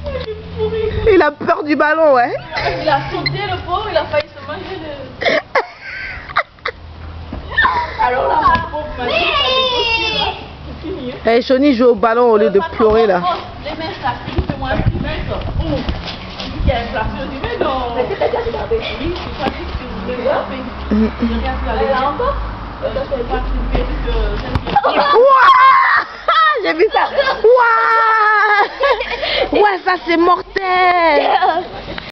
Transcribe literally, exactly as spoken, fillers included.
Il a peur du ballon, ouais. Il a sauté le pauvre, il a failli se manger le... Alors là, mon pauvre m'a dit, c'est fini. Eh, Choni joue au ballon au lieu de pleurer là. Les mains, ça fait moins plus mince. Oh, il y a un placé aussi, mais non. Mais c'est déjà regardé. Oui, c'est pas juste que vous voulez regarder. Je regarde ça. Elle a encore? Je sais pas si vous pouvez que j'aime bien. J'ai vu ça. Waouh. Ouais, ça c'est mortel.